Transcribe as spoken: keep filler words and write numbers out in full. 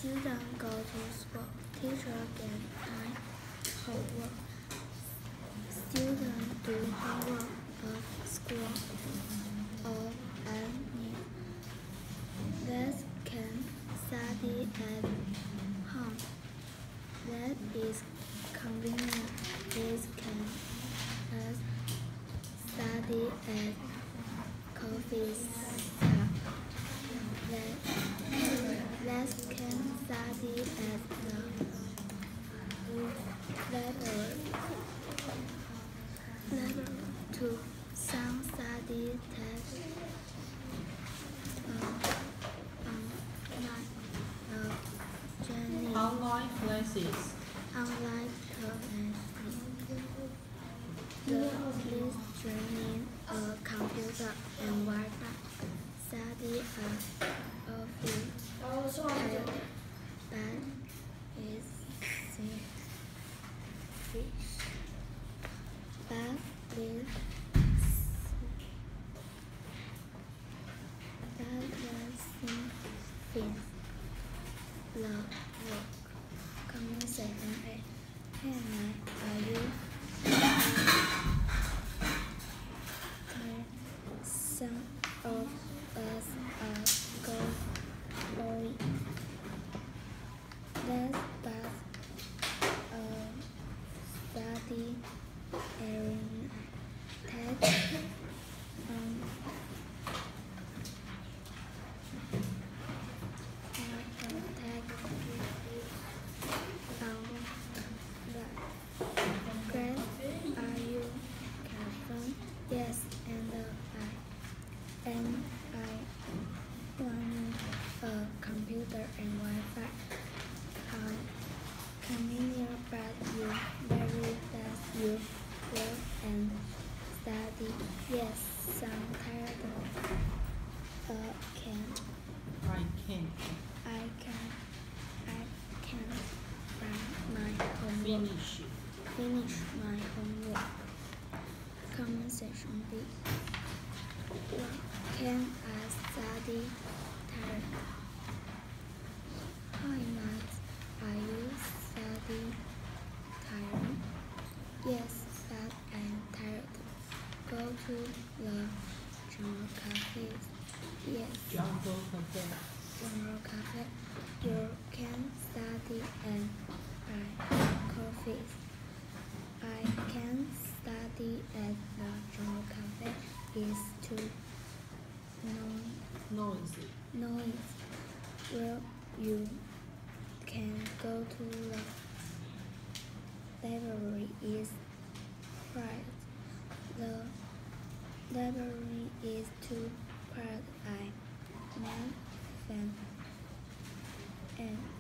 Students go to school. Teacher give time homework. Students do homework at school or at home. They can study at home. That is convenient. They can uh, study at coffee shop. They, they can study at the library. Library too. Some study tests uh, online uh, journey. Online classes. Online classes. The police training a computer and Wi-Fi. Study at office. But is fish. But is that was fish. The work. Conversation A. Hey, are you? Some of us are going. Let's pass a study area. Take um, take um, Great. Are you careful? Yes, and uh, I and I want a computer and Wi-Fi. How convenient, but you very fast. You work and study. Yes, some tired. Uh, can I can I can I can run my homework. finish it. Finish my homework. Conversation B. Can I study tired? How much are you study tired? Yes, but I'm tired. Go to the general cafe. Yes, Jungle cafe. general cafe. You can study and buy coffee. I can study at the general cafe. Is too no Noisy. noise. Well, you can go to the library. Is quiet. The library is too quiet. I man fan and